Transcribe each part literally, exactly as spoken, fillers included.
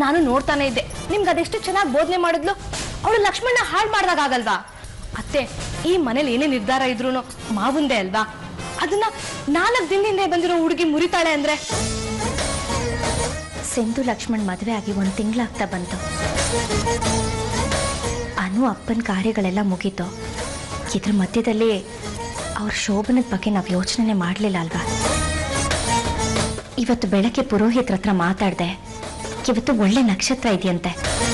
ನಾನು ನೋಡ್ತಾನೆ ಇದ್ದೆ. ನಿಮ್ಗೆ ಅದೆಷ್ಟು ಚೆನ್ನಾಗಿ ಬೋಧನೆ ಮಾಡಿದ್ಲು. ಅವಳು ಲಕ್ಷ್ಮಣ್ಣ ಹಾಳು ಮಾಡಿದಾಗ ಆಗಲ್ವಾ ಅತ್ತೆ? ಈ ಮನೇಲಿ ಏನೇ ನಿರ್ಧಾರ ಇದ್ರು ಮಾವುಂದೇ ಅಲ್ವಾ? ಅದನ್ನ ನಾಲ್ಕು ದಿನದಿಂದ ಬಂದಿರೋ ಹುಡುಗಿ ಮುರಿತಾಳೆ ಅಂದ್ರೆ? ಸಿಂಧು ಲಕ್ಷ್ಮಣ್ ಮದುವೆ ಆಗಿ ಒಂದು ತಿಂಗಳಾಗ್ತಾ ಬಂತು. ಅನು ಅಪ್ಪನ ಕಾರ್ಯಗಳೆಲ್ಲ ಮುಗೀತು. ಇದ್ರ ಮಧ್ಯದಲ್ಲಿ ಅವ್ರ ಶೋಭನದ ಬಗ್ಗೆ ನಾವು ಯೋಚನೆ ಮಾಡಲಿಲ್ಲ ಅಲ್ವಾ? ಇವತ್ತು ಬೆಳಗ್ಗೆ ಪುರೋಹಿತರ ಹತ್ರ ಮಾತಾಡಿದೆ. ಇವತ್ತು ಒಳ್ಳೆ ನಕ್ಷತ್ರ ಇದೆಯಂತೆ.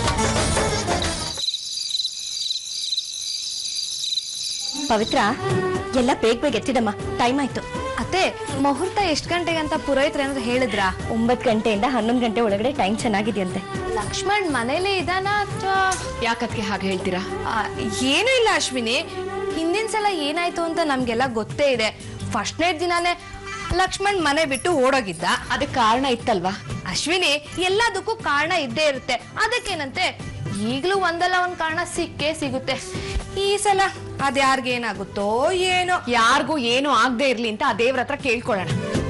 ಪವಿತ್ರ, ಎಲ್ಲ ಬೇಗ ಬೇಗ ಎತ್ತಿದಮ್ಮ, ಟೈಮ್ ಆಯ್ತು. ಅತ್ತೆ, ಮುಹೂರ್ತ ಎಷ್ಟು ಗಂಟೆಗೆ ಅಂತ ಪುರೋಹಿತರು ಏನಾದ್ರು ಹೇಳಿದ್ರಾ? ಒಂಬತ್ತು ಗಂಟೆಯಿಂದ ಹನ್ನೊಂದು ಗಂಟೆ ಒಳಗಡೆ ಟೈಮ್ ಚೆನ್ನಾಗಿದೆಯಂತೆ. ಲಕ್ಷ್ಮಣ್ ಮನೇಲೇ ಇದಾನ ಅಥವಾ? ಯಾಕದ್ಕೆ ಹಾಗೆ ಹೇಳ್ತೀರಾ? ಏನೂ ಇಲ್ಲ ಅಶ್ವಿನಿ, ಹಿಂದಿನ ಸಲ ಏನಾಯ್ತು ಅಂತ ನಮ್ಗೆಲ್ಲ ಗೊತ್ತೇ ಇದೆ. ಫಸ್ಟ್ ನೈಟ್ ದಿನಾನೇ ಲಕ್ಷ್ಮಣ್ ಮನೆ ಬಿಟ್ಟು ಓಡೋಗಿದ್ದ. ಅದಕ್ಕೆ ಕಾರಣ ಇತ್ತಲ್ವಾ? ಅಶ್ವಿನಿ, ಎಲ್ಲದಕ್ಕೂ ಕಾರಣ ಇದ್ದೇ ಇರುತ್ತೆ. ಅದಕ್ಕೇನಂತೆ ಈಗಲೂ ಒಂದಲ್ಲ ಒಂದ್ ಕಾರಣ ಸಿಕ್ಕೇ ಸಿಗುತ್ತೆ. ಈ ಸಲ ಅದ್ಯಾರ್ಗೇನಾಗುತ್ತೋ ಏನೋ. ಯಾರಿಗೂ ಏನೂ ಆಗದೆ ಇರ್ಲಿ ಅಂತ ಆ ದೇವ್ರ ಹತ್ರ ಕೇಳ್ಕೊಳ್ಳೋಣ.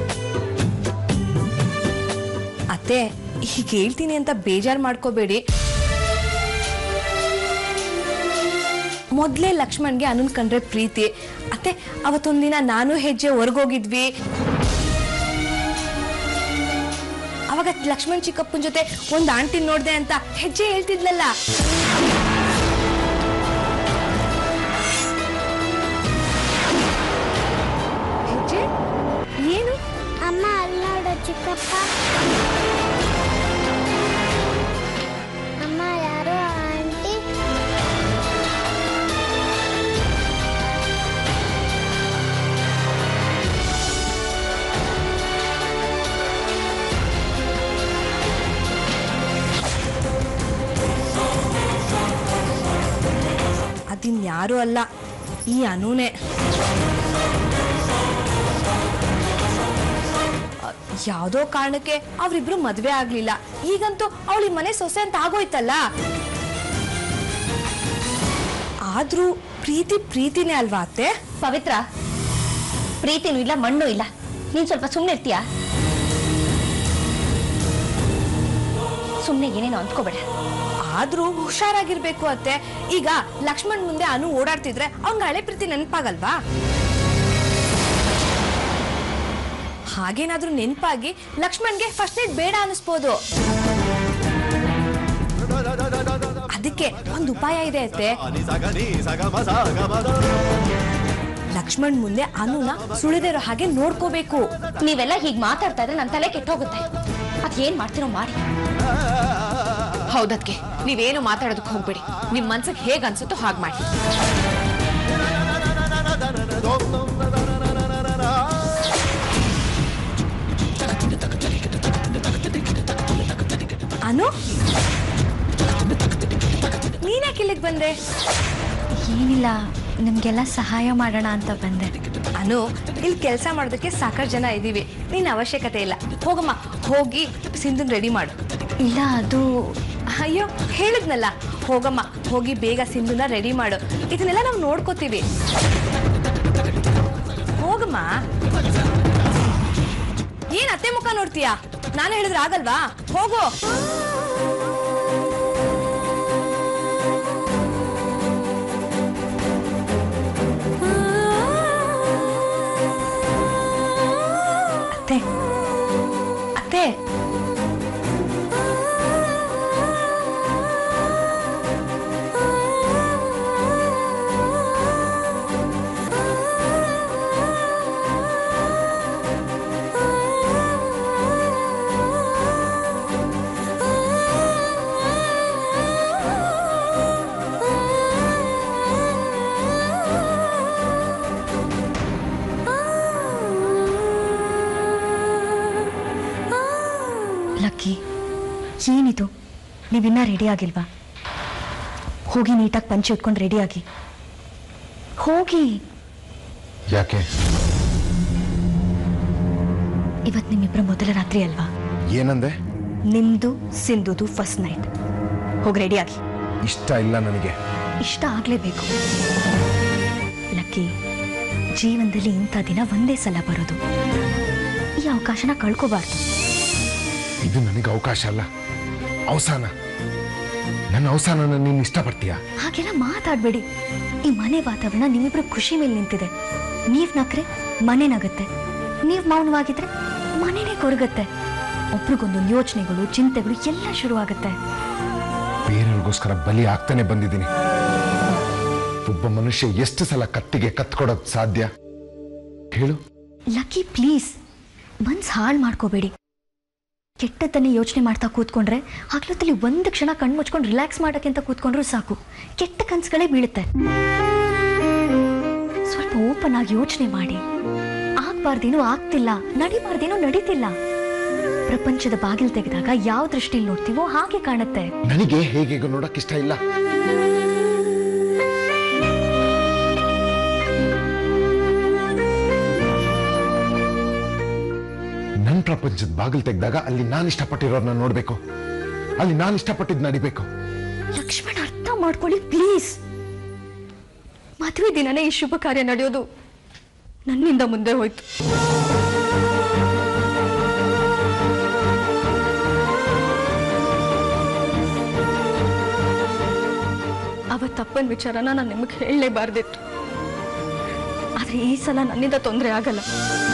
ಅತ್ತೆ, ಈಗ ಹೇಳ್ತೀನಿ ಅಂತ ಬೇಜಾರ್ ಮಾಡ್ಕೋಬೇಡಿ. ಮೊದ್ಲೇ ಲಕ್ಷ್ಮಣ್ಗೆ ಅನುನ್ ಕಂಡ್ರೆ ಪ್ರೀತಿ. ಅತ್ತೆ, ಅವತ್ತೊಂದಿನ ನಾನು ಹೆಜ್ಜೆ ಹೊರಗೋಗಿದ್ವಿ. ಅವಾಗ ಲಕ್ಷ್ಮಣ್ ಚಿಕ್ಕಪ್ಪನ ಜೊತೆ ಒಂದ್ ಆಂಟಿ ನೋಡ್ದೆ ಅಂತ ಹೆಜ್ಜೆ ಹೇಳ್ತಿದ್ಲಲ್ಲ. ಹೆಜ್ಜೆ ಏನು? ಅಮ್ಮ ಅಲ್ಲೋಡ ಚಿಕ್ಕಪ್ಪ. ಅಮ್ಮ ಯಾರೋ ಆಂಟಿ. ಅದಿನ್ಯಾರೂ ಅಲ್ಲ, ಈ ಅನುನೇ. ಯಾವ್ದೋ ಕಾರಣಕ್ಕೆ ಅವ್ರಿಬ್ರು ಮದ್ವೆ ಆಗ್ಲಿಲ್ಲ. ಈಗಂತೂ ಅವಳಿ ಮನೆ ಸೊಸೆ ಅಂತ ಆಗೋಯ್ತಲ್ಲ. ಆದ್ರೂ ಪ್ರೀತಿ ಪ್ರೀತಿನೇ ಅಲ್ವಾ ಅತ್ತೆ? ಪವಿತ್ರ, ಪ್ರೀತಿನೂ ಇಲ್ಲ ಮಣ್ಣು ಇಲ್ಲ. ನೀನ್ ಸ್ವಲ್ಪ ಸುಮ್ಮನೆ ಇರ್ತೀಯಾ? ಸುಮ್ಮನೆ ಏನೇನೋ ಅಂದ್ಕೋಬೇಡ. ಆದ್ರೂ ಹುಷಾರಾಗಿರ್ಬೇಕು ಅತ್ತೆ. ಈಗ ಲಕ್ಷ್ಮಣ್ ಮುಂದೆ ಅನು ಓಡಾಡ್ತಿದ್ರೆ ಅವ್ನ್ಗೆ ಹಳೆ ಪ್ರೀತಿ ನೆನಪಾಗಲ್ವಾ? ಹಾಗೇನಾದ್ರೂ ನೆನಪಾಗಿ ಲಕ್ಷ್ಮಣ್ಗೆ ಫಸ್ಟ್ ನೈಟ್ ಬೇಡ ಅನಿಸ್ಬೋದು. ಅದಕ್ಕೆ ಒಂದು ಉಪಾಯ ಇದೆ ಅತ್ತೆ. ಲಕ್ಷ್ಮಣ್ ಮುಂದೆ ಅನುನ ಸುಳಿದಿರೋ ಹಾಗೆ ನೋಡ್ಕೋಬೇಕು. ನೀವೆಲ್ಲ ಹೀಗ್ ಮಾತಾಡ್ತಾ ಇದ್ರೆ ನನ್ನ ತಲೆ ಕೆಟ್ಟೋಗುತ್ತೆ. ಅದೇನ್ ಮಾಡ್ತೀರೋ ಮಾಡಿ. ಹೌದಕ್ಕೆ ನೀವೇನು ಮಾತಾಡೋದಕ್ಕೆ ಹೋಗ್ಬೇಡಿ. ನಿಮ್ ಮನ್ಸಿಗೆ ಹೇಗ್ ಅನ್ಸುತ್ತೋ ಹಾಗೆ ಮಾಡಿ. ಅನು, ನೀನ್ಯಾಕೆ ಇಲ್ಲಿಗೆ ಬಂದೆ? ಏನಿಲ್ಲ, ನಿಮ್ಗೆಲ್ಲ ಸಹಾಯ ಮಾಡೋಣ ಅಂತ ಬಂದೆ. ಅನು, ಇಲ್ಲಿ ಕೆಲಸ ಮಾಡೋದಕ್ಕೆ ಸಾಕಷ್ಟು ಜನ ಇದ್ದೀವಿ. ನೀನ್ ಅವಶ್ಯಕತೆ ಇಲ್ಲ. ಹೋಗಮ್ಮ, ಹೋಗಿ ಸಿಂಧುನ್ ರೆಡಿ ಮಾಡು. ಇಲ್ಲ, ಅದು ಅಯ್ಯೋ ಹೇಳಿದ್ನಲ್ಲ, ಹೋಗಮ್ಮ, ಹೋಗಿ ಬೇಗ ಸಿಂಧುನ ರೆಡಿ ಮಾಡು. ಇದನ್ನೆಲ್ಲ ನಾವು ನೋಡ್ಕೋತೀವಿ. ಹೋಗಮ್ಮ. ಏನ್ ಅತ್ತೆ ಮುಖ ನೋಡ್ತೀಯಾ? ನಾನು ಹೇಳಿದ್ರೆ ಆಗಲ್ವಾ? ಹೋಗು. ಅತ್ತೆ, ಅತ್ತೆ, ಲಕ್ಕಿ, ಏನಿದು? ನೀವಿನ್ನ ರೆಡಿ ಆಗಿಲ್ವಾ? ಹೋಗಿ ನೀಟಾಗಿ ಪಂಚೆ ಉಟ್ಕೊಂಡು ರೆಡಿಯಾಗಿ ಹೋಗಿ. ಯಾಕೆ? ಇವತ್ತು ನಿಮ್ಮಿಬ್ಬರ ಮೊದಲ ರಾತ್ರಿ ಅಲ್ವಾ? ಏನಂದೆ? ನಿಮ್ದು ಸಿಂಧುದು ಫಸ್ಟ್ ನೈಟ್. ಹೋಗಿ ರೆಡಿಯಾಗಿ. ಇಷ್ಟ ಇಲ್ಲ ನನಗೆ. ಇಷ್ಟ ಆಗ್ಲೇಬೇಕು ಲಕ್ಕಿ. ಜೀವನದಲ್ಲಿ ಇಂಥ ದಿನ ಒಂದೇ ಸಲ ಬರೋದು. ಈ ಅವಕಾಶನ ಕಳ್ಕೋಬಾರ್ದು. ಇದು ನನಗೆ ಅವಕಾಶ ಅಲ್ಲ, ಅವಸಾನ ನನ್ನ ಅವಸಾನನ ನೀನು ಇಷ್ಟಪಡ್ತೀಯಾ? ಹಾಗೆಲ್ಲ ಮಾತಾಡ್ಬೇಡಿ. ಈ ಮನೆ ವಾತಾವರಣ ನಿಮ್ಮಿಬ್ರು ಖುಷಿ ಮೇಲೆ ನಿಂತಿದೆ. ನೀವ್ ನಕ್ರೆ ಮನೆ ನಗುತ್ತೆ, ನೀವ್ ಮೌನವಾಗಿದ್ರೆ ಮನೆನೇ ಕೊರಗತ್ತೆ. ಒಬ್ರಿಗೊಂದೊಂದು ಯೋಚನೆಗಳು, ಚಿಂತೆಗಳು ಎಲ್ಲ ಶುರುವಾಗುತ್ತೆ. ಬೇರೆಯವ್ರಿಗೋಸ್ಕರ ಬಲಿ ಆಗ್ತಾನೆ ಬಂದಿದ್ದೀನಿ. ಒಬ್ಬ ಮನುಷ್ಯ ಎಷ್ಟು ಸಲ ಕತ್ತಿಗೆ ಕತ್ಕೊಡೋದು ಸಾಧ್ಯ ಹೇಳು? ಲಕ್ಕಿ, ಪ್ಲೀಸ್ ಮನ್ಸ್ ಹಾಳು ಮಾಡ್ಕೋಬೇಡಿ. ಕೆಟ್ಟದನ್ನೇ ಯೋಚನೆ ಮಾಡ್ತಾ ಕೂತ್ಕೊಂಡ್ರೆ ಹಗಲೊತ್ತಲ್ಲಿ ಒಂದು ಕ್ಷಣ ಕಣ್ಣು ಮುಚ್ಕೊಂಡು ರಿಲ್ಯಾಕ್ಸ್ ಮಾಡೋಕ್ಕೆ ಅಂತ ಕೂತ್ಕೊಂಡ್ರು ಸಾಕು, ಕೆಟ್ಟ ಕನ್ಸುಗಳೇ ಬೀಳುತ್ತೆ. ಸ್ವಲ್ಪ ಓಪನ್ ಆಗಿ ಯೋಚನೆ ಮಾಡಿ. ಆಗ್ಬಾರ್ದೇನೋ ಆಗ್ತಿಲ್ಲ, ನಡಿಬಾರ್ದೇನೋ ನಡೀತಿಲ್ಲ. ಪ್ರಪಂಚದ ಬಾಗಿಲು ತೆಗೆದಾಗ ಯಾವ ದೃಷ್ಟಿಯಲ್ಲಿ ನೋಡ್ತೀವೋ ಹಾಗೆ ಕಾಣುತ್ತೆ. ನನಗೆ ಹೇಗೆ ನೋಡಕ್ ಇಷ್ಟ ಇಲ್ಲ. ನನ್ನ ಪ್ರಪಂಚದ ಬಾಗಿಲು ತೆಗೆದಾಗ ಅಲ್ಲಿ ನಾನು ಇಷ್ಟಪಟ್ಟಿರೋರ್ನ ನೋಡ್ಬೇಕು, ಅಲ್ಲಿ ನಾನು ಇಷ್ಟಪಟ್ಟಿದ್ ನಡಿಬೇಕು. ಲಕ್ಷ್ಮಣ, ಅರ್ಥ ಮಾಡ್ಕೊಳ್ಳಿ ಪ್ಲೀಸ್. ಮದುವೆ ದಿನನೇ ಈ ಶುಭ ಕಾರ್ಯ ನಡೆಯೋದು ನನ್ನಿಂದ ಮುಂದೆ ಹೋಯ್ತು. ಅವತ್ತು ತಪ್ಪನ ವಿಚಾರನ ನಾನು ನಿಮಗೆ ಹೇಳಲೇಬಾರ್ದಿತ್ತು. ಆದ್ರೆ ಈ ಸಲ ನನ್ನಿಂದ ತೊಂದರೆ ಆಗಲ್ಲ.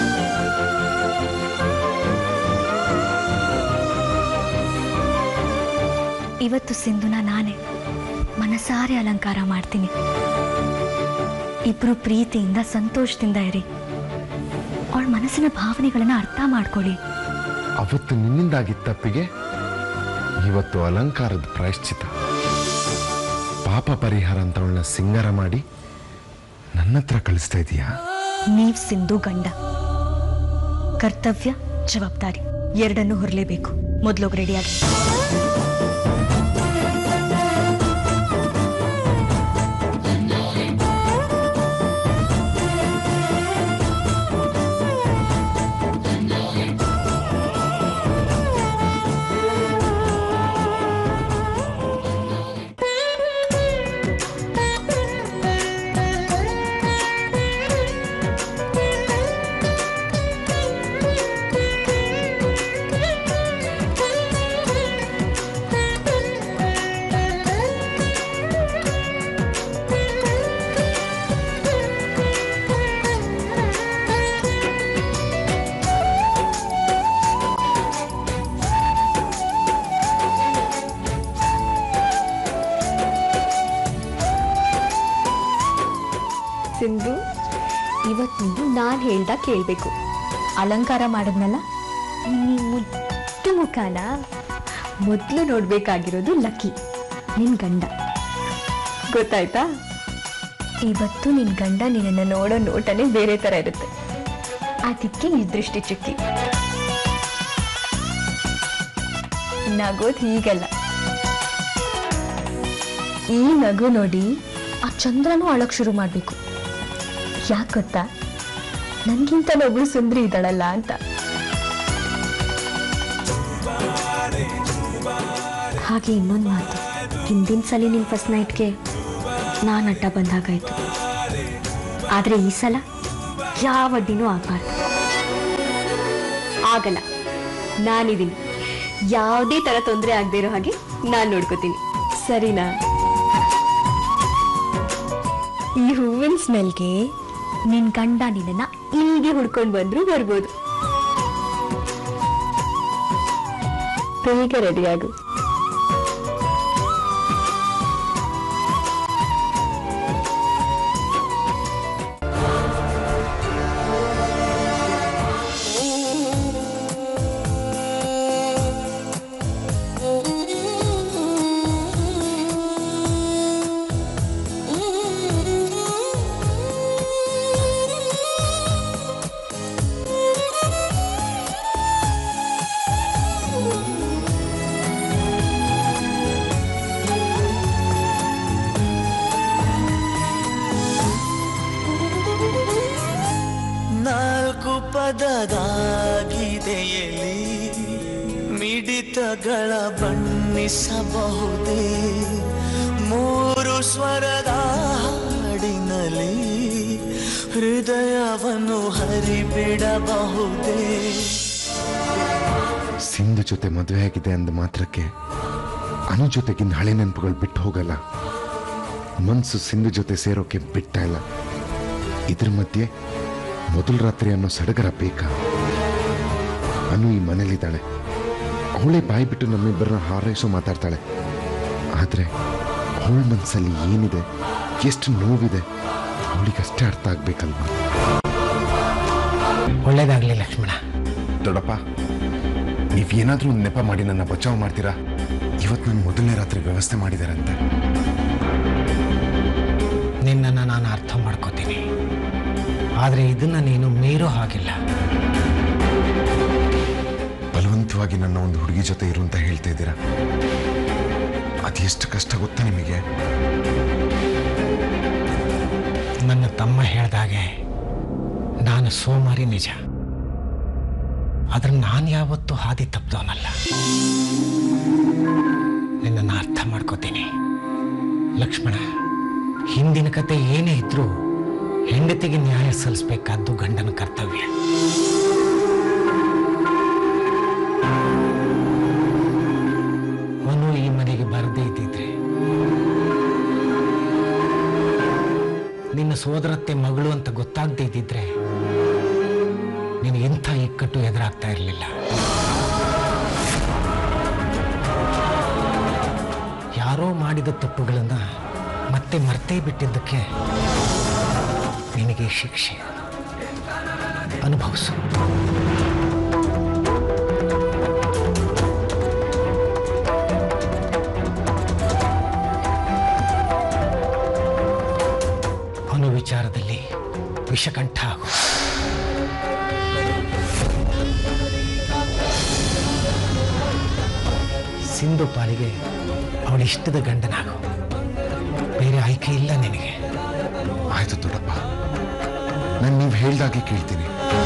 ಇವತ್ತು ಸಿಂಧುನ ನಾನೇ ಮನಸಾರೆ ಅಲಂಕಾರ ಮಾಡ್ತೀನಿ. ಇಬ್ರು ಪ್ರೀತಿಯಿಂದ ಸಂತೋಷದಿಂದ ಇರಿ. ಅವಳ ಮನಸ್ಸಿನ ಭಾವನೆಗಳನ್ನ ಅರ್ಥ ಮಾಡ್ಕೊಳ್ಳಿ. ಅವತ್ತು ನಿನ್ನಿಂದಾಗಿದ್ದ ತಪ್ಪಿಗೆ ಇವತ್ತು ಅಲಂಕಾರದ ಪ್ರಾಯಶ್ಚಿತ. ಪಾಪ ಪರಿಹಾರ ಅಂತ ಅವಳನ್ನ ಸಿಂಗಾರ ಮಾಡಿ ನನ್ನ ಹತ್ರ ಕಳಿಸ್ತಾ ಇದೀಯಾ? ನೀವ್ ಸಿಂಧು ಗಂಡ, ಕರ್ತವ್ಯ ಜವಾಬ್ದಾರಿ ಎರಡನ್ನೂ ಹೊರಲೇಬೇಕು. ಮೊದಲೋಗಿ ರೆಡಿಯಾಗಿ. ಸಿಂಧು, ಇವತ್ತು ನೀನು ನಾನು ಹೇಳ್ದ ಕೇಳಬೇಕು. ಅಲಂಕಾರ ಮಾಡಿದ್ನಲ್ಲ, ನೀ ಮುದ್ದು ಮುಖಾನ ಮೊದಲು ನೋಡ್ಬೇಕಾಗಿರೋದು ಲಕ್ಕಿ, ನಿನ್ ಗಂಡ. ಗೊತ್ತಾಯ್ತಾ? ಇವತ್ತು ನಿನ್ ಗಂಡ ನಿನ್ನನ್ನು ನೋಡೋ ನೋಟನೇ ಬೇರೆ ತರ ಇರುತ್ತೆ. ಅದಕ್ಕೆ ಈ ದೃಷ್ಟಿ ಚುಕ್ಕಿ. ನಗೋದು ಹೀಗಲ್ಲ. ಈ ನಗು ನೋಡಿ ಆ ಚಂದ್ರನೂ ಅಳಕ್ ಶುರು ಮಾಡ್ಬೇಕು. ಯಾಕೆ ಗೊತ್ತಾ? ನನ್ಗಿಂತ ಒಬ್ಳು ಸುಂದರಿ ಇದ್ದಾಳಲ್ಲ ಅಂತ. ಹಾಗೆ ಇನ್ನೊಂದು ಮಾತು, ಹಿಂದಿನ ಸಲ ನಿನ್ ಫಸ್ಟ್ ನೈಟ್ಗೆ ನಾನು ಅಡ್ಡ ಬಂದಾಗಾಯ್ತು. ಆದ್ರೆ ಈ ಸಲ ಯಾವ ಅಡ್ಡಿನೂ ಆಗ್ಬಾರ್ದು. ಆಗಲ್ಲ, ನಾನಿದ್ದೀನಿ. ಯಾವುದೇ ತರ ತೊಂದರೆ ಆಗದೆ ಇರೋ ಹಾಗೆ ನಾನು ನೋಡ್ಕೋತೀನಿ, ಸರಿನಾ? ಈ ಹೂವಿನ ಸ್ಮೆಲ್ಗೆ ನಿನ್ ಗಂಡ ನಿನ್ನ ಇಲ್ಲಿಗೆ ಹುಡ್ಕೊಂಡು ಬಂದ್ರು ಬರ್ಬೋದು. ಬೇಗ ರೆಡಿಯಾಗು. ಪದದಾಗಿದೆಯಲ್ಲಿ ಮಿಡಿತಗಳ ಬಣ್ಣಿಸಬಹುದೇ? ಮೂರು ಸ್ವರದ ಹಾಡಿನಲ್ಲಿ ಹೃದಯವನ್ನು ಹರಿಬಿಡಬಹುದೇ? ಸಿಂಧು ಜೊತೆ ಮದುವೆ ಆಗಿದೆ ಅಂದ ಮಾತ್ರಕ್ಕೆ ಅನು ಜೊತೆಗಿನ ಹಳೆ ನೆನಪುಗಳು ಬಿಟ್ಟು ಹೋಗಲ್ಲ. ಮನ್ಸು ಸಿಂಧು ಜೊತೆ ಸೇರೋಕೆ ಬಿಟ್ಟ ಇಲ್ಲ. ಇದ್ರ ಮಧ್ಯೆ ಮೊದಲ ರಾತ್ರಿ ಅನ್ನೋ ಸಡಗರ ಬೇಕಾ? ಅನು ಈ ಮನೇಲಿದ್ದಾಳೆ. ಅವಳೇ ಬಾಯಿ ಬಿಟ್ಟು ನಮ್ಮಿಬ್ಬರನ್ನ ಹಾರೈಸೋ ಮಾತಾಡ್ತಾಳೆ. ಆದ್ರೆ ಅವಳ ಮನಸ್ಸಲ್ಲಿ ಏನಿದೆ, ಎಷ್ಟು ನೋವಿದೆ ಅವಳಿಗಷ್ಟೇ ಅರ್ಥ ಆಗ್ಬೇಕಲ್ವಾ? ಒಳ್ಳೇದಾಗ್ಲಿ ಲಕ್ಷ್ಮಣ. ದೊಡ್ಡಪ್ಪ, ನೀವೇನಾದ್ರೂ ಒಂದು ನೆಪ ಮಾಡಿ ನನ್ನ ಬಚಾವ್ ಮಾಡ್ತೀರಾ? ಇವತ್ತು ನನ್ನ ಮೊದಲನೇ ರಾತ್ರಿ ವ್ಯವಸ್ಥೆ ಮಾಡಿದಾರಂತೆ. ನಿನ್ನನ್ನು ನಾನು ಅರ್ಥ ಮಾಡ್ಕೋತೀನಿ, ಆದರೆ ಇದನ್ನ ನೀನು ಮೀರೋ ಹಾಗಿಲ್ಲ. ಬಲವಂತವಾಗಿ ನನ್ನ ಒಂದು ಹುಡುಗಿ ಜೊತೆ ಇರು ಅಂತ ಹೇಳ್ತಾ ಇದ್ದೀರಾ. ಅದೆಷ್ಟು ಕಷ್ಟ ಗೊತ್ತಾ ನಿಮಗೆ? ನನ್ನ ತಮ್ಮ ಹೇಳ್ದಾಗೆ ನಾನು ಸೋಮಾರಿ ನಿಜ, ಆದ್ರೆ ನಾನು ಯಾವತ್ತೂ ಹಾದಿ ತಪ್ಪದವನಲ್ಲ. ನಿನ್ನನ್ನು ಅರ್ಥ ಮಾಡ್ಕೋತೀನಿ ಲಕ್ಷ್ಮಣ. ಹಿಂದಿನ ಕತೆ ಏನೇ ಇದ್ರೂ ಹೆಂಡತಿಗೆ ನ್ಯಾಯ ಸಲ್ಲಿಸಬೇಕಾದ್ದು ಗಂಡನ ಕರ್ತವ್ಯ. ಅವನು ಈ ಮನೆಗೆ ಬರದೇ ಇದ್ದಿದ್ರೆ, ನಿನ್ನ ಸೋದರತ್ತೆ ಮಗಳು ಅಂತ ಗೊತ್ತಾಗದೇ ಇದ್ದಿದ್ರೆ ನೀನು ಎಂಥ ಇಕ್ಕಟ್ಟು ಎದುರಾಗ್ತಾ ಇರಲಿಲ್ಲ. ಯಾರೋ ಮಾಡಿದ ತಪ್ಪುಗಳನ್ನ ಮತ್ತೆ ಮರ್ತೇ ಬಿಟ್ಟಿದ್ದಕ್ಕೆ ನಿನಗೆ ಶಿಕ್ಷೆ ಅನುಭವಿಸು. ಅನು ವಿಚಾರದಲ್ಲಿ ವಿಷಕಂಠ ಆಗು. ಸಿಂಧು ಪಾಲಿಗೆ ಅವಳಿಷ್ಟದ ಗಂಡನಾಗು. ಬೇರೆ ಆಯ್ಕೆ ಇಲ್ಲ ನಿನಗೆ. ಆಯ್ತು ದೊಡ್ಡಪ್ಪ, ನಾನು ನೀವು ಹೇಳ್ದಾಗೆ ಕೇಳ್ತೀನಿ.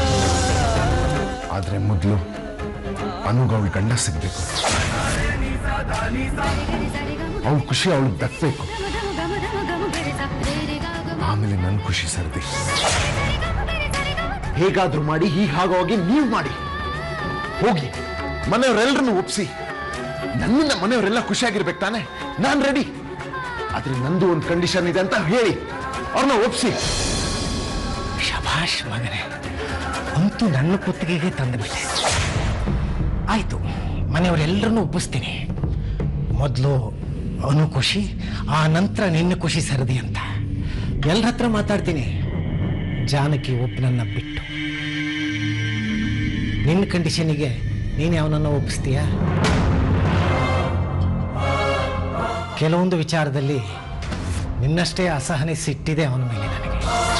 ಆದ್ರೆ ಮೊದಲು ಅನುಗ ಅವಳ ಗಂಡ ಸಿಗ್ಬೇಕು. ಅವಳ ಖುಷಿ ಅವಳಿಗೆ ದಕ್ಕಬೇಕು. ಆಮೇಲೆ ನನ್ನ ಖುಷಿ ಸರ್ದಿ. ಹೇಗಾದ್ರೂ ಮಾಡಿ ಹೀಗಾಗೋಗಿ ನೀವು ಮಾಡಿ ಹೋಗಿ ಮನೆಯವರೆಲ್ಲರನ್ನು ಒಪ್ಸಿ. ನನ್ನಿಂದ ಮನೆಯವರೆಲ್ಲ ಖುಷಿಯಾಗಿರ್ಬೇಕು ತಾನೆ? ನಾನ್ ರೆಡಿ. ಆದ್ರೆ ನಂದು ಒಂದು ಕಂಡೀಷನ್ ಇದೆ ಅಂತ ಹೇಳಿ ಅವ್ರನ್ನ ಒಪ್ಸಿ. ಶಭಾಷ್ ಮಗನೇ, ಅಂತೂ ನನ್ನ ಕುತ್ತಿಗೆಗೆ ತಂದುಬಿಟ್ಟೆ. ಆಯ್ತು, ಮನೆಯವರೆಲ್ಲರನ್ನೂ ಒಪ್ಪಿಸ್ತೀನಿ. ಮೊದಲು ಅನು ಖುಷಿ, ಆ ನಂತರ ನಿನ್ನ ಖುಷಿ ಸರದಿ ಅಂತ ಎಲ್ಲರ ಹತ್ರ ಮಾತಾಡ್ತೀನಿ. ಜಾನಕಿ ಒಬ್ಬನನ್ನ ಬಿಟ್ಟು ನಿನ್ನ ಕಂಡೀಷನಿಗೆ ನೀನು ಅವನನ್ನು ಒಪ್ಪಿಸ್ತೀಯ? ಕೆಲವೊಂದು ವಿಚಾರದಲ್ಲಿ ನಿನ್ನಷ್ಟೇ ಅಸಹನೆ ಸಿಟ್ಟಿದೆ ಅವನ ಮೇಲೆ ನನಗೆ.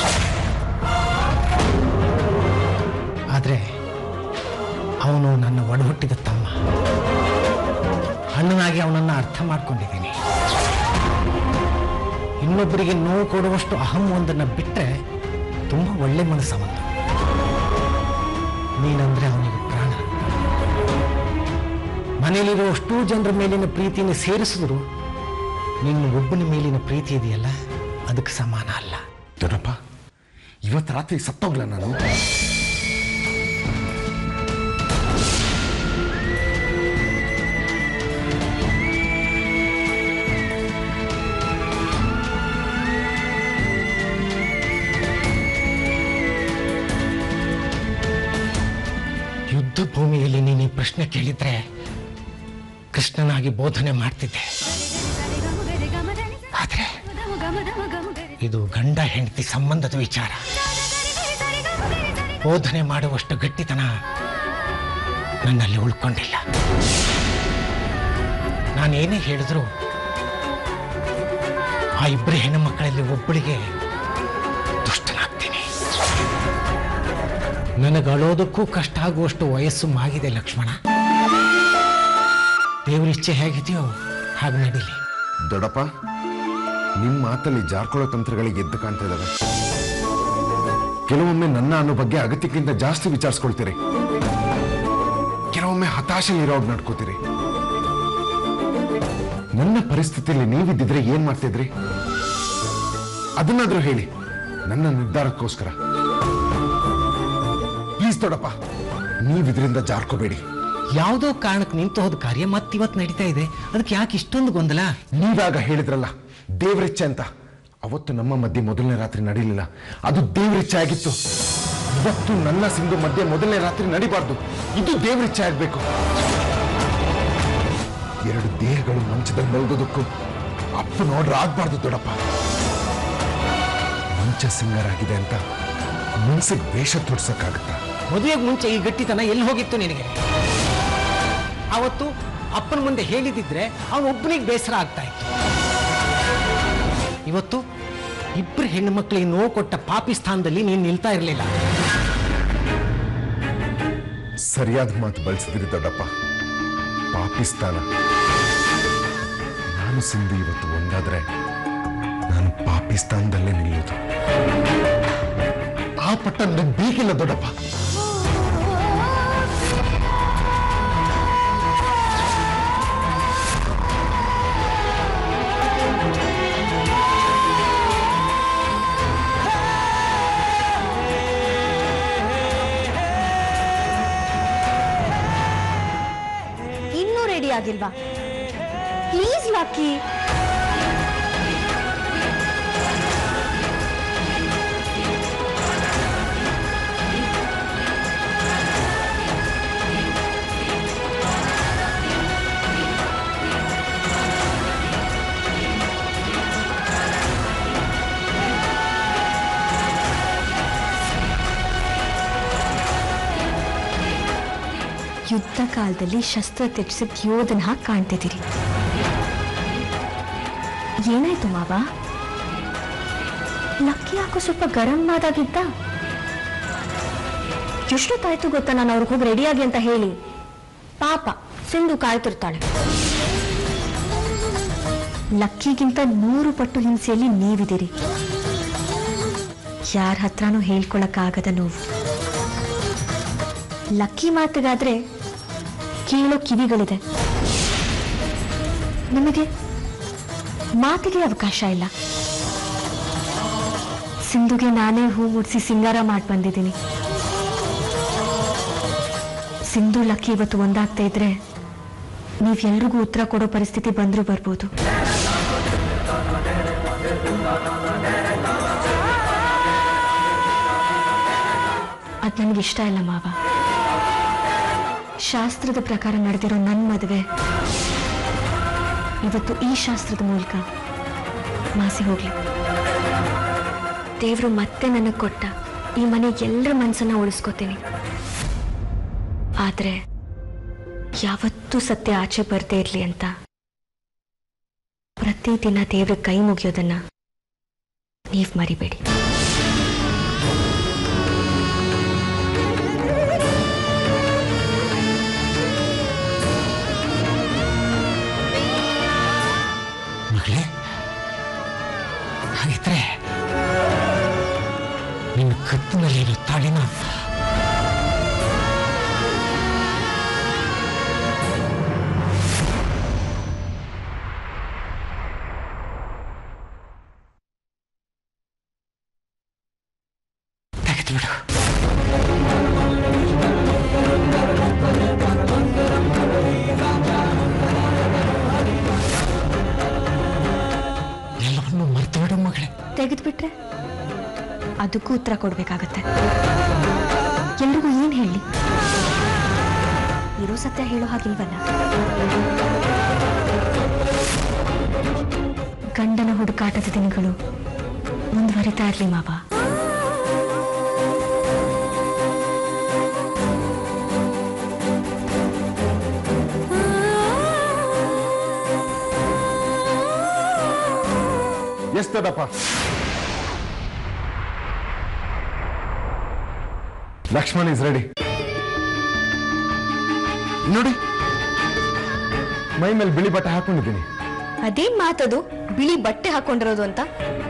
ಆದರೆ ಅವನು ನನ್ನ ಒಡಹುಟ್ಟಿದ ತಮ್ಮ. ಅಣ್ಣನಾಗಿ ಅವನನ್ನು ಅರ್ಥ ಮಾಡ್ಕೊಂಡಿದ್ದೀನಿ. ಇನ್ನೊಬ್ಬರಿಗೆ ನೋವು ಕೊಡುವಷ್ಟು ಅಹಂ ಒಂದನ್ನು ಬಿಟ್ಟರೆ ತುಂಬ ಒಳ್ಳೆ ಮನಸ್ಸವನು. ನೀನಂದ್ರೆ ಅವನಿಗೆ ಪ್ರಾಣ. ಮನೆಯಲ್ಲಿರೋ ಅಷ್ಟೂ ಜನರ ಮೇಲಿನ ಪ್ರೀತಿಯನ್ನು ಸೇರಿಸಿದ್ರು ನಿನ್ನ ಒಬ್ಬನ ಮೇಲಿನ ಪ್ರೀತಿ ಇದೆಯಲ್ಲ, ಅದಕ್ಕೆ ಸಮಾನ ಅಲ್ಲ. ದೊಡ್ಡಪ್ಪ, ಇವತ್ತು ರಾತ್ರಿ ಸತ್ತೋಗ್ಲ ನಾನು? ಯುದ್ಧ ಭೂಮಿಯಲ್ಲಿ ನೀನು ಈ ಪ್ರಶ್ನೆ ಕೇಳಿದ್ರೆ ಕೃಷ್ಣನಾಗಿ ಬೋಧನೆ ಮಾಡ್ತಿದ್ದೆ. ಆದ್ರೆ ಇದು ಗಂಡ ಹೆಂಡತಿ ಸಂಬಂಧದ ವಿಚಾರ. ಬೋಧನೆ ಮಾಡುವಷ್ಟು ಗಟ್ಟಿತನ ನನ್ನಲ್ಲಿ ಉಳ್ಕೊಂಡಿಲ್ಲ. ನಾನೇನೇ ಹೇಳಿದ್ರು ಆ ಇಬ್ಬರು ಹೆಣ್ಣು ಮಕ್ಕಳಲ್ಲಿ ಒಬ್ಬಳಿಗೆ ದುಷ್ಟನಾಗ್ತೀನಿ. ನನಗಳೋದಕ್ಕೂ ಕಷ್ಟ ಆಗುವಷ್ಟು ವಯಸ್ಸು ಮಾಗಿದೆ ಲಕ್ಷ್ಮಣ. ದೇವರಿಚ್ಛೆ ಹೇಗಿದೆಯೋ ಹಾಗೆ ನಡೀಲಿ. ದೊಡ್ಡಪ್ಪ, ನಿಮ್ಮ ಮಾತಲ್ಲಿ ಜಾರ್ಕೊಳ್ಳೋ ತಂತ್ರಗಳಿಗೆ ಎದ್ದು ಕಾಣ್ತಾ ಇದ್ದಾವೆ. ಕೆಲವೊಮ್ಮೆ ನನ್ನ ಅನ್ನೋ ಬಗ್ಗೆ ಅಗತ್ಯಕ್ಕಿಂತ ಜಾಸ್ತಿ ವಿಚಾರಿಸ್ಕೊಳ್ತೀರಿ. ಕೆಲವೊಮ್ಮೆ ಹತಾಶೆಲಿರೋಗ್ ನಡ್ಕೋತೀರಿ. ನನ್ನ ಪರಿಸ್ಥಿತಿಯಲ್ಲಿ ನೀವಿದ್ದಿದ್ರೆ ಏನ್ ಮಾಡ್ತಿದ್ರಿ? ಅದನ್ನಾದ್ರೂ ಹೇಳಿ, ನನ್ನ ನಿರ್ಧಾರಕ್ಕೋಸ್ಕರ. ಪ್ಲೀಸ್ ದೊಡ್ಡಪ್ಪ, ನೀವಿದ್ರಿಂದ ಜಾರ್ಕೋಬೇಡಿ. ಯಾವುದೋ ಕಾರಣಕ್ಕೆ ನಿಂತು ಹೋದ ಕಾರ್ಯ ಮತ್ತಿವತ್ತು ನಡೀತಾ ಇದೆ. ಅದಕ್ಕೆ ಯಾಕೆ ಇಷ್ಟೊಂದು ಗೊಂದಲ? ನೀವಾಗ ಹೇಳಿದ್ರಲ್ಲ ದೇವ್ರಿಚ್ಛೆ ಅಂತ. ಅವತ್ತು ನಮ್ಮ ಮಧ್ಯೆ ಮೊದಲನೇ ರಾತ್ರಿ ನಡೀಲಿಲ್ಲ, ಅದು ದೇವ್ರಿಚ್ಛೆ ಆಗಿತ್ತು. ಇವತ್ತು ನನ್ನ ಸಿಂಧು ಮಧ್ಯೆ ಮೊದಲನೇ ರಾತ್ರಿ ನಡಿಬಾರ್ದು, ಇದು ದೇವ್ರಿಚ್ಛೆ ಆಗ್ಬೇಕು. ಎರಡು ದೇಹಗಳು ಮಂಚದಲ್ಲಿ ಮಲಗೋದಕ್ಕೂ ಅಪ್ಪ ನೋಡ್ರೆ ಆಗ್ಬಾರ್ದು ದೊಡ್ಡಪ್ಪ. ಮಂಚ ಸಿಂಗರಾಗಿದೆ ಅಂತ ಮನ್ಸಿಗೆ ವೇಷ ತೊಡ್ಸಕ್ಕಾಗತ್ತಾ? ಮದುವೆಗೆ ಮುಂಚೆ ಈ ಗಟ್ಟಿತನ ಎಲ್ಲಿ ಹೋಗಿತ್ತು ನಿನಗೆ? ಅವತ್ತು ಅಪ್ಪನ ಮುಂದೆ ಹೇಳಿದಿದ್ರೆ ಅವನು ಒಬ್ಬನಿಗೆ ಬೇಸರ ಆಗ್ತಾ ಇತ್ತು. ಇವತ್ತು ಇಬ್ಬರು ಹೆಣ್ಣು ಮಕ್ಕಳಿಗೆ ನೋವು ಕೊಟ್ಟ ಪಾಪಿ ಸ್ಥಾನದಲ್ಲಿ ನೀನು ನಿಲ್ತಾ ಇರಲಿಲ್ಲ. ಸರಿಯಾದ ಮಾತು ಬಳಸಿದ್ರಿ ದೊಡ್ಡಪ್ಪ. ಪಾಪಿಸ್ತಾನ. ನಾನು ಸಿಂಧು ಇವತ್ತು ಒಂದಾದ್ರೆ ನಾನು ಪಾಕಿಸ್ತಾನದಲ್ಲೇ ನಿಲ್ಲೋದು. ಆ ಪಟ್ಟ ನನಗೆ ಬೇಕಿಲ್ಲ ದೊಡ್ಡಪ್ಪ. ಇನ್ನೂ ರೆಡಿ ಆಗಿಲ್ವಾ? Please Lucky. ಯುದ್ಧ ಕಾಲದಲ್ಲಿ ಶಸ್ತ್ರ ತ್ಯಜಿಸಿದ ಯೋಧನ ಹಾಗೆ ಕಾಣ್ತಿದ್ದೀರಿ. ಏನಾಯ್ತು ಮಾವ? ಲಕ್ಕಿ ಯಾಕೋ ಸ್ವಲ್ಪ ಗರಂ ಆದಾಗಿದ್ದ? ಎಷ್ಟೊತ್ತಾಯ್ತು ಗೊತ್ತಾ ನಾನು ಅವ್ರಿಗೆ ಹೋಗಿ ರೆಡಿಯಾಗಿ ಅಂತ ಹೇಳಿ? ಪಾಪ ಸಿಂಧು ಕಾಯ್ತಿರ್ತಾಳೆ. ಲಕ್ಕಿಗಿಂತ ನೂರು ಪಟ್ಟು ಹಿಂಸೆಯಲ್ಲಿ ನೀವಿದ್ದೀರಿ. ಯಾರ ಹತ್ರನೂ ಹೇಳ್ಕೊಳಕ್ಕಾಗದ ನೋವು. ಲಕ್ಕಿ ಮಾತಿಗಾದ್ರೆ ಕೇಳೋ ಕಿವಿಗಳಿದೆ, ನಿಮಗೆ ಮಾತಿಗೆ ಅವಕಾಶ ಇಲ್ಲ. ಸಿಂಧುಗೆ ನಾನೇ ಹೂ ಮುಡಿಸಿ ಸಿಂಗಾರ ಮಾಡಿ ಬಂದಿದ್ದೀನಿ. ಸಿಂಧು ಲಕ್ಕಿ ಇವತ್ತು ಒಂದಾಗ್ತಾ ಇದ್ರೆ ನೀವೆಲ್ರಿಗೂ ಉತ್ತರ ಕೊಡೋ ಪರಿಸ್ಥಿತಿ ಬಂದ್ರೂ ಬರ್ಬೋದು. ಅದ್ ನನಗೆ ಇಷ್ಟ ಇಲ್ಲ ಮಾವ. ಶಾಸ್ತ್ರದ ಪ್ರಕಾರ ನಡೆದಿರೋ ನನ್ನ ಮದುವೆ ಇವತ್ತು ಈ ಶಾಸ್ತ್ರದ ಮೂಲಕ ಮಾಸಿ ಹೋಗ್ಲಿ. ದೇವರು ಮತ್ತೆ ನನಗೆ ಕೊಟ್ಟ ಈ ಮನೆ ಎಲ್ಲರ ಮನಸ್ಸನ್ನ ಉಳಿಸ್ಕೋತೀನಿ. ಆದ್ರೆ ಯಾವತ್ತೂ ಸತ್ಯ ಆಚೆ ಬರ್ದೇ ಇರ್ಲಿ ಅಂತ ಪ್ರತಿದಿನ ದೇವ್ರ ಕೈ ಮುಗಿಯೋದನ್ನ ನೀವ್ ಮರಿಬೇಡಿ. ಮಗಳೇ, ಹಾಗಿದ್ರೆ ನಿನ್ನ ಕತ್ತಿನಲ್ಲಿರೋ ತಾಳಿನ ತೆಗೆದು ಬಿಡು. ಎಲ್ಲವನ್ನು ಮರೆತು ಬಿಡು ಮಗಳೇ. ತೆಗೆದ್ಬಿಟ್ರೆ ಅದಕ್ಕೂ ಉತ್ತರ ಕೊಡ್ಬೇಕಾಗತ್ತೆ. ಎಲ್ರಿಗೂ ಏನ್ ಹೇಳಿ? ಇರೋ ಸತ್ಯ ಹೇಳೋ ಹಾಗಿಲ್ವಲ್ಲ. ಗಂಡನ ಹುಡುಕಾಟದ ದಿನಗಳು ಮುಂದುವರಿತಾ ಇರ್ಲಿ ಮಾವ. ಎಸ್ ದೊಡ್ಡಪ್ಪ. Lakshman is ready. ನೋಡಿ, ಮೈ ಮೇಲೆ ಬಿಳಿ ಬಟ್ಟೆ ಹಾಕೊಂಡಿದ್ದೀನಿ. ಅದೇನ್ ಮಾತದು ಬಿಳಿ ಬಟ್ಟೆ ಹಾಕೊಂಡಿರೋದು ಅಂತ?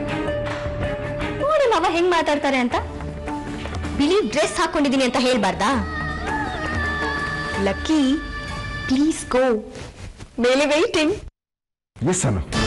ನೋಡಿ ಮಾವ ಹೆಂಗ್ ಮಾತಾಡ್ತಾರೆ ಅಂತ. ಬಿಳಿ ಡ್ರೆಸ್ ಹಾಕೊಂಡಿದೀನಿ ಅಂತ ಹೇಳ್ಬಾರ್ದಾ? ಲಕ್ಕಿ ಪ್ಲೀಸ್ ಗೋ, ಮೇಲೆ ವೇಟಿಂಗ್. ಎಸ್ ಅನು.